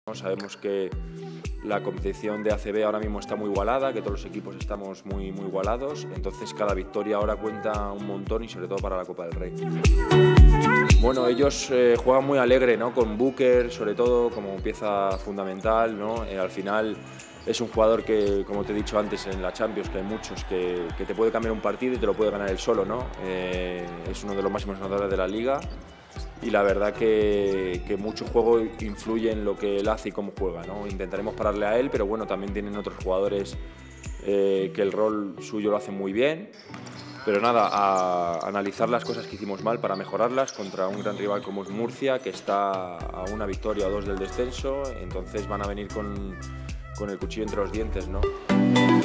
Sabemos que la competición de ACB ahora mismo está muy igualada, que todos los equipos estamos muy igualados, entonces cada victoria ahora cuenta un montón y sobre todo para la Copa del Rey. Bueno, ellos juegan muy alegre, ¿no? Con Booker, sobre todo, como pieza fundamental, ¿no? Al final es un jugador que, como te he dicho antes en la Champions, que hay muchos que te puede cambiar un partido y te lo puede ganar él solo, ¿no? Es uno de los máximos anotadores de la liga. Y la verdad que mucho juego influye en lo que él hace y cómo juega, ¿no? Intentaremos pararle a él, pero bueno, también tienen otros jugadores que el rol suyo lo hacen muy bien. Pero nada, a analizar las cosas que hicimos mal para mejorarlas contra un gran rival como es Murcia, que está a una victoria o dos del descenso, entonces van a venir con el cuchillo entre los dientes, ¿no?